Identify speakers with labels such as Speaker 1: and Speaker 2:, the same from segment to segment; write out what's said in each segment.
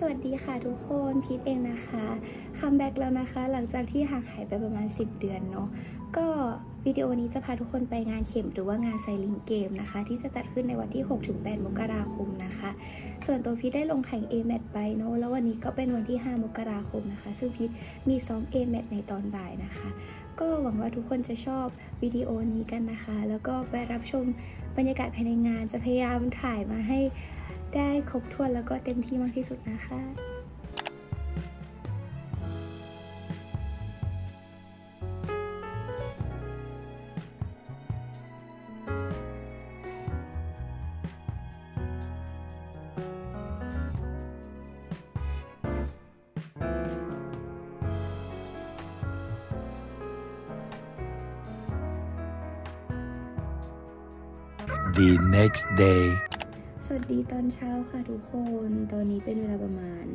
Speaker 1: วัสดีค่ะทุกคนพีทเองนะคะคัมแบ็กแล้วนะคะหลังจากที่ห่างหายไปประมาณ10 เดือนเนาะก็วิดีโอนี้จะพาทุกคนไปงานเข็มหรือว่างานไซลิงเกมนะคะที่จะจัดขึ้นในวันที่ 6-8 มกราคมนะคะส่วนตัวพีทได้ลงแข่ง A-Match ไปเนาะแล้ววันนี้ก็เป็นวันที่ 5 มกราคมนะคะซึ่งพีทมีซ้อม A-Match ในตอนบ่ายนะคะก็หวังว่าทุกคนจะชอบวิดีโอนี้กันนะคะแล้วก็ไปรับชมบรรยากาศภายในงานจะพยายามถ่ายมาให้ได้ครบถ้วนแล้วก็เต็มที่มากที่สุดนะคะ
Speaker 2: The next day
Speaker 1: สวัสดีตอนเช้าค่ะทุกคนตอนนี้เป็นเวลาประมาณ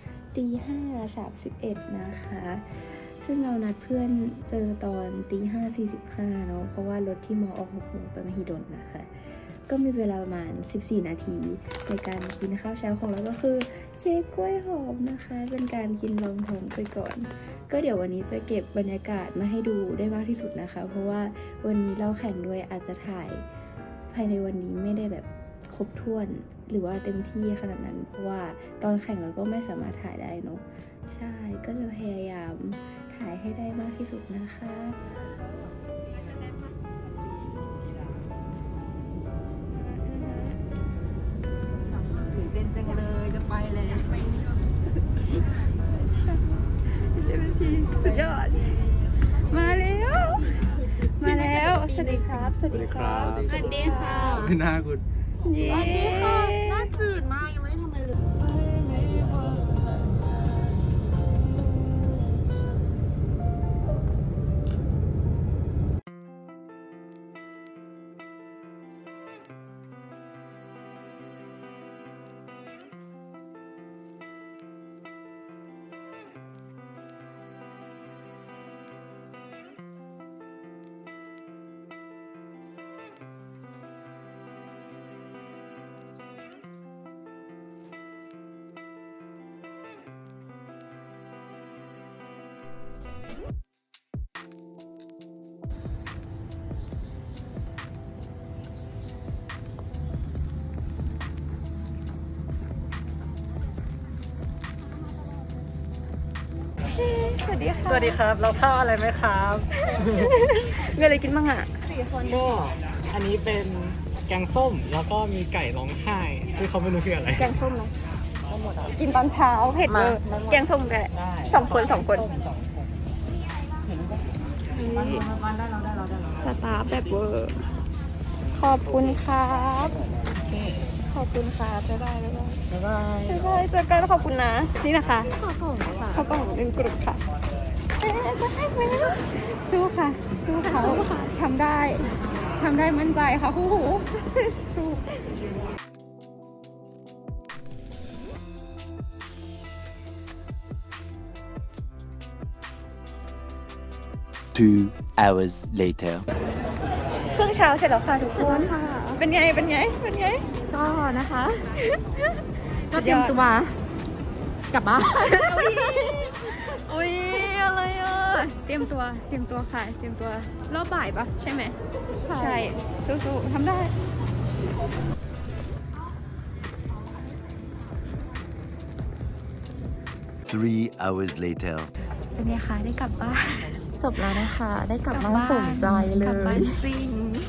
Speaker 1: 5:31นะคะซึ่งเรานัดเพื่อนเจอตอน5:45เนาะเพราะว่ารถที่มอออก6 โมงไปมหิดลนะคะก็มีเวลาประมาณ14 นาทีในการกินข้าวเช้าของเราก็คือเค้กกล้วยหอมนะคะเป็นการกินรองท้องไปก่อนก็เดี๋ยววันนี้จะเก็บบรรยากาศมาให้ดูได้มากที่สุดนะคะเพราะว่าวันนี้เราแข่งด้วยอาจจะถ่ายภายในวันนี้ไม่ได้แบบครบถ้วนหรือว่าเต็มที่ขนาดนั้นเพราะว่าตอนแข่งเราก็ไม่สามารถถ่ายได้เนอะใช่ก็จะพยายามถ่ายให้ได้มากที่สุดนะคะ
Speaker 3: ตื่นเต้นจังเลยจะไปเลย
Speaker 1: สุดยอดมาแล้วสวัสดีครับสวัสดีครับ
Speaker 3: สวัสดีค่ะ
Speaker 4: ไม่น่าคุณ
Speaker 3: สวัสดีค่ะน่าจืดมากยังไม่ได้ทำอะไรเลย
Speaker 1: สวัสดีค่ะ
Speaker 4: สวัสดีครับเราข้าวอะไรไหมครับ
Speaker 1: มีอะไรกินบ้างอ่ะ
Speaker 4: ก็อันนี้เป็นแกงส้มแล้วก็มีไก่ร้องไห้ซึ่งเขาไม่รู้คืออะไร
Speaker 1: แกงส้มเนาะกินตอนเช้าเผ็ดเลยแกงส้มกันสองคนสตาร์แบบเวอร์ขอบคุณครับขอบคุณค่ะบ๊ายบายเจอกันขอบคุณนะนี่นะคะข้าวกล่อง1 กลุ่มค่ะสู้ค่ะสู้เขาทำได้มั่นใจค่ะคู่หูสู้
Speaker 2: 2 hours later
Speaker 1: ครึ่งเช้าเสร็จแล้วค่ะทุกคนเป็นไง
Speaker 3: ก็นะคะ ก็เตรียมตัวกลับบ้าน
Speaker 1: อุ้ยอะไรอ่ะเตรียมตัวค่ะเตรียมตัวรอบบ่ายปะใช่ไหมใช่สู้ๆทำได้
Speaker 2: 3 hours later
Speaker 1: เป็นไงคะได้กลับบ้าน
Speaker 3: จบแล้วนะคะได้กลับบ้านสมใจเลย
Speaker 1: กลับบ้านจริง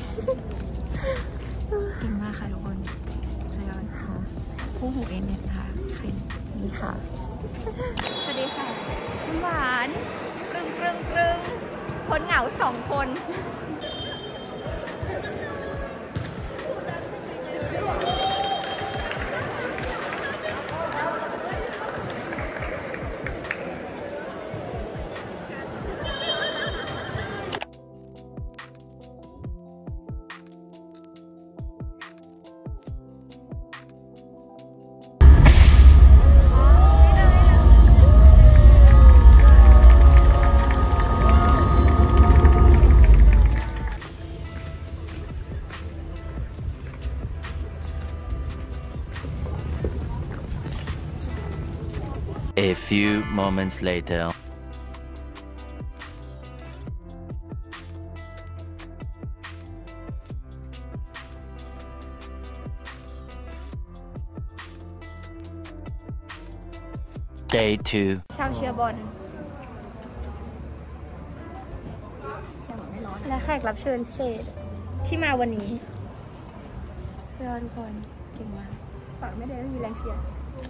Speaker 1: เก่งมากค่ะทุกคนสุดยอดค่ะคู่หูเอ็นเนี่ยค่ะ
Speaker 3: นี่ค่ะ
Speaker 1: สวัสดีค่ะหวานกรึงคนเหงา2 คน
Speaker 2: A few moments later. Day 2.
Speaker 1: ชาวเชียร์บอลและแขกรับเชิญพิเศษที่มาวันนี้เพื่อนทุกคนเก่งมากฝากไม่ได้ไม่มีแรงเชียร์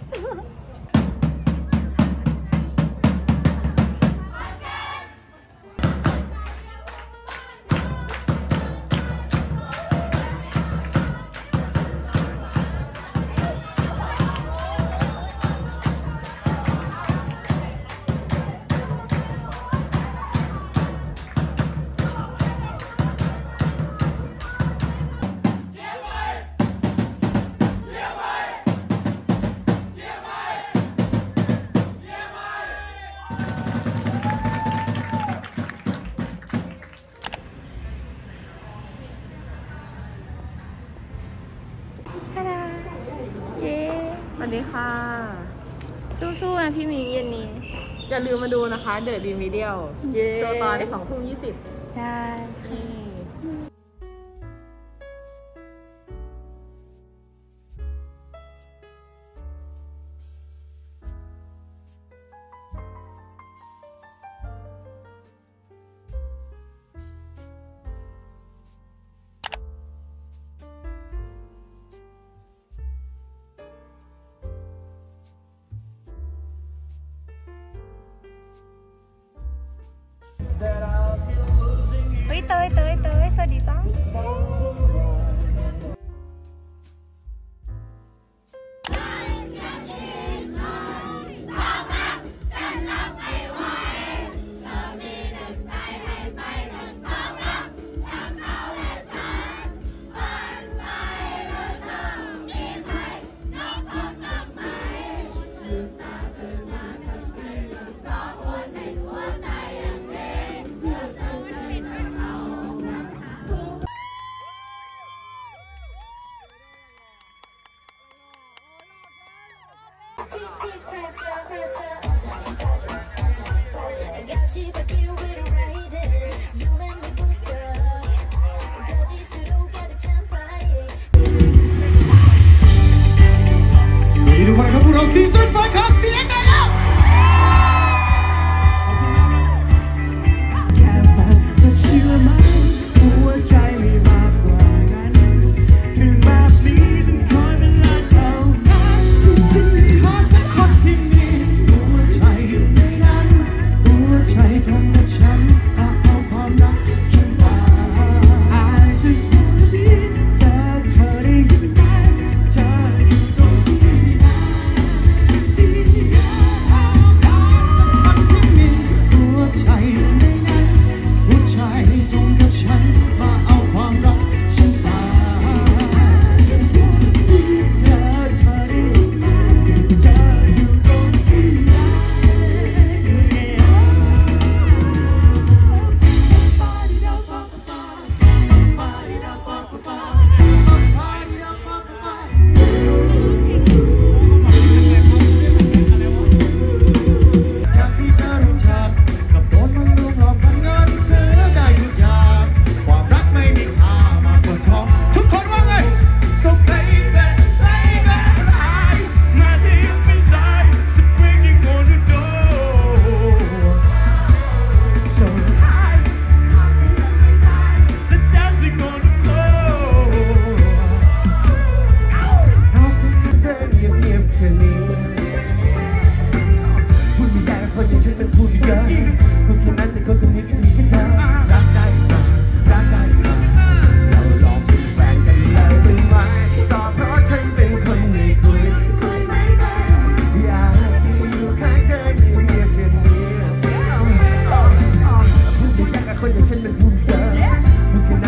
Speaker 3: สวัสดีค่ะ
Speaker 1: สู้ๆนะพี่มิงเย็นนี้
Speaker 3: อย่าลืมมาดูนะคะเดอะดีมิเดียลโชว์ตอน20:20
Speaker 1: ได้ เฮ้ยเตยสวัสดีจ้า
Speaker 5: ดูไปครับพวกเราซีซั่น5ขอเสียงหน่อยแล้วแค่ฝันจะเชื่อไหมหัวใจมีมากกว่านั้นหนึ่งแบบนี้ต้องคอยเวลาเท่านั้นที่ขอสักคนที่มีหัวใจอยู่ในนั้นหัวใจทำให้ฉันเอาความรักฉันมา I just wanna be เธอได้ยินไหมเธออยู่ตรงนี้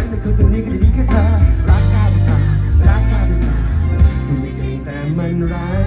Speaker 5: มันร้าย